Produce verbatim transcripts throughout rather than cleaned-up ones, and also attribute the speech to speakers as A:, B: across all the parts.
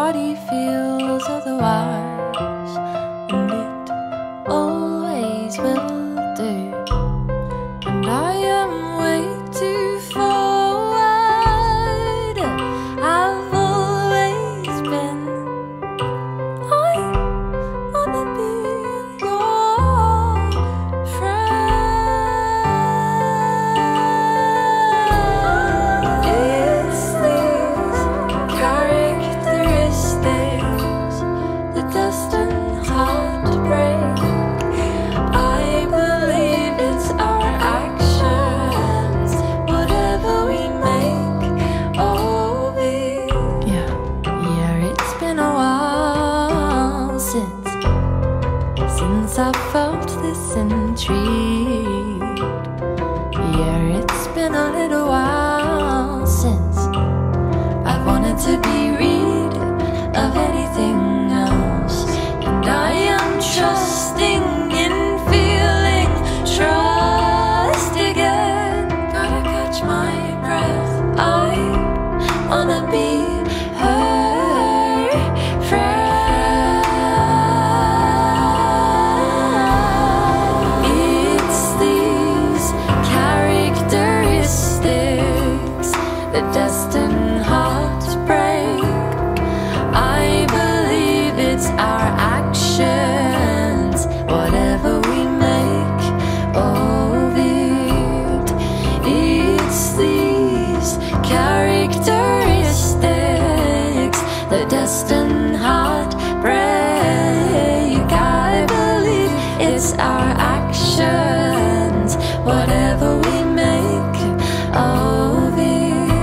A: body feels otherwise, and it always will do. And I am way too forward, I've always been. I wanna be your friend. It's these characteristics that destined heartbreak. I believe it's our actions, whatever we make of it. Yeah, yeah, it's been a while since since I felt this intrigue. Yeah, it's been a little while since I wanted to be rid of anything else. And I am trusting in feeling trust again. Gotta catch my breath. I wanna be her friend. It's these characteristics that destine heartbreak. I believe it's our actions, whatever we make of it. It's these characteristics that destine heartbreak. I believe it's our actions, whatever we make of it.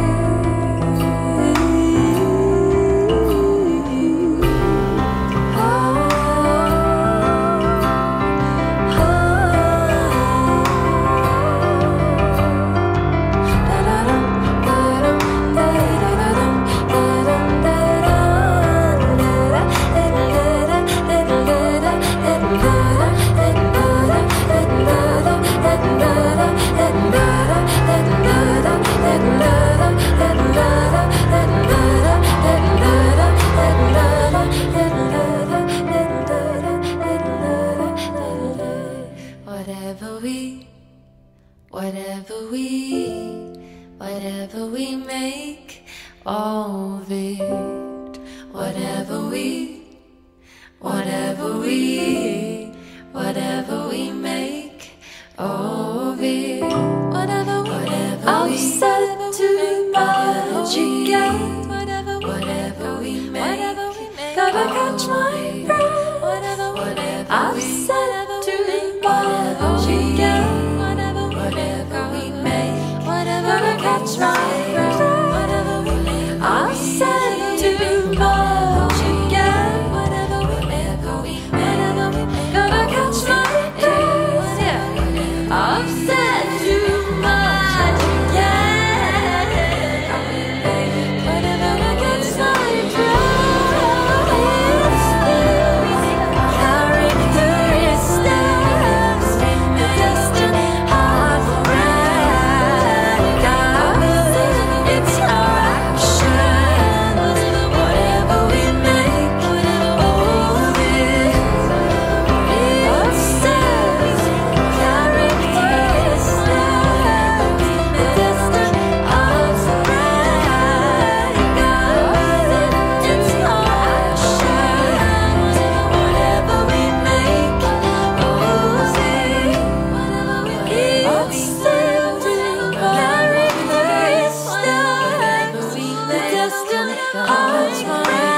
A: Whatever we, whatever we, whatever we make of it. Whatever we, whatever we, whatever we make of it. Whatever, whatever I've said too much again. Whatever, whatever we make, gotta catch my breath. Whatever, whatever I've said too much again. Whatever, whatever we make, whatever gotta catch my breath. Whatever, whatever I've said too much again. Whatever, whatever we make, gotta catch my breath. Yeah, I've said too much again. Whatever gotta catch my breath. Characteristics, the destined heartbreak. I believe it's our actions, whatever we make of it. It's these characteristics, the destined heartbreak. I believe it's our actions, whatever we make of it. It's certain characteristics, the destined heartbreak.